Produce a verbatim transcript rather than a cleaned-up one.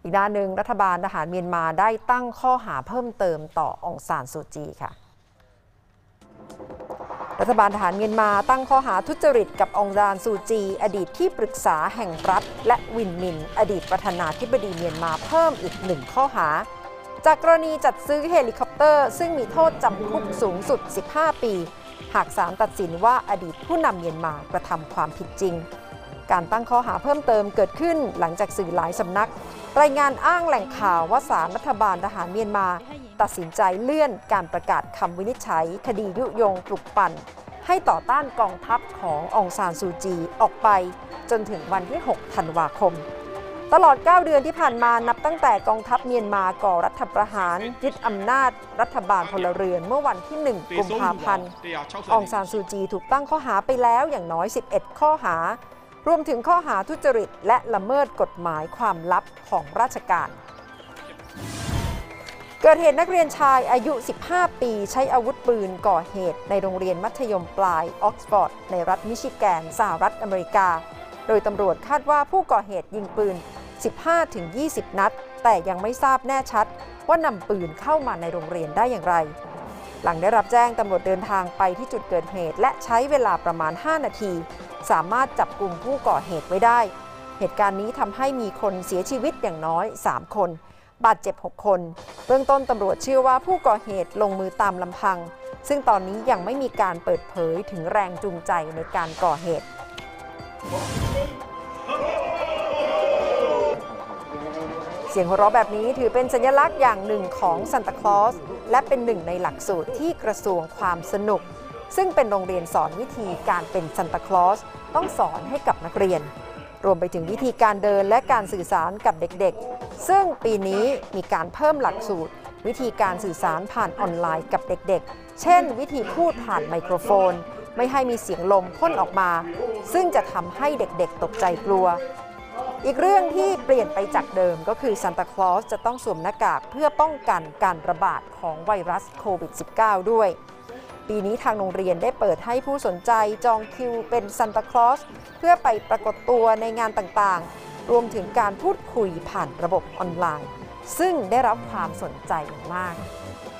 อีกด้านหนึ่งรัฐบาลทหารเมียนมาได้ตั้งข้อหาเพิ่มเติมต่อองซานซูจีค่ะรัฐบาลทหารเมียนมาตั้งข้อหาทุจริตกับองซานซูจีอดีตที่ปรึกษาแห่งรัฐและวินมินอดีตประธานาธิบดีเมียนมาเพิ่มอีกหนึ่งข้อหาจากกรณีจัดซื้อเฮลิคอปเตอร์ซึ่งมีโทษจำคุกสูงสุดสิบห้าปีหากศาลตัดสินว่าอดีตผู้นำเมียนมากระทำความผิดจริงการตั้งข้อหาเพิ่มเติมเกิดขึ้นหลังจากสื่อหลายสำนักรายงานอ้างแหล่งข่าวว่าศาลรัฐบาลทหารเมียนมาตัดสินใจเลื่อนการประกาศคำวินิจฉัยคดียุยงปลุกปั่นให้ต่อต้านกองทัพขององซานซูจีออกไปจนถึงวันที่หกธันวาคมตลอดเก้าเดือนที่ผ่านมานับตั้งแต่กองทัพเมียนมาก่อรัฐประหารยึดอำนาจรัฐบาลพลเรือนเมื่อวันที่หนึ่งกุมภาพันธ์องซานซูจีถูกตั้งข้อหาไปแล้วอย่างน้อยสิบเอ็ดข้อหารวมถึงข้อหาทุจริตและละเมิดกฎหมายความลับของราชการเกิดเหตุนักเรียนชายอายุสิบห้าปีใช้อาวุธปืนก่อเหตุในโรงเรียนมัธยมปลายออกซฟอร์ดในรัฐมิชิแกนสหรัฐอเมริกาโดยตำรวจคาดว่าผู้ก่อเหตุยิงปืน สิบห้าถึงยี่สิบ นัดแต่ยังไม่ทราบแน่ชัดว่านำปืนเข้ามาในโรงเรียนได้อย่างไรหลังได้รับแจ้งตำรวจเดินทางไปที่จุดเกิดเหตุและใช้เวลาประมาณห้านาทีสามารถจับกลุ่มผู้ก่อเหตุไว้ได้เหตุการณ์นี้ทำให้มีคนเสียชีวิตอย่างน้อยสามคนบาดเจ็บหกคนเบื้องต้นตำรวจเชื่อว่าผู้ก่อเหตุลงมือตามลำพังซึ่งตอนนี้ยังไม่มีการเปิดเผยถึงแรงจูงใจในการก่อเหตุเสียงหัวเราะแบบนี้ถือเป็นสัญลักษณ์อย่างหนึ่งของซานตาคลอสและเป็นหนึ่งในหลักสูตรที่กระทรวงความสนุกซึ่งเป็นโรงเรียนสอนวิธีการเป็นซานตาคลอสต้องสอนให้กับนักเรียนรวมไปถึงวิธีการเดินและการสื่อสารกับเด็กๆซึ่งปีนี้มีการเพิ่มหลักสูตรวิธีการสื่อสารผ่านออนไลน์กับเด็กๆเช่นวิธีพูดผ่านไมโครโฟนไม่ให้มีเสียงลมพ่นออกมาซึ่งจะทำให้เด็กๆตกใจกลัวอีกเรื่องที่เปลี่ยนไปจากเดิมก็คือซานตาคลอสจะต้องสวมหน้ากากเพื่อป้องกันการระบาดของไวรัสโควิด สิบเก้า ด้วยปีนี้ทางโรงเรียนได้เปิดให้ผู้สนใจจองคิวเป็นซานตาคลอสเพื่อไปปรากฏตัวในงานต่างๆรวมถึงการพูดคุยผ่านระบบออนไลน์ซึ่งได้รับความสนใจอย่างมาก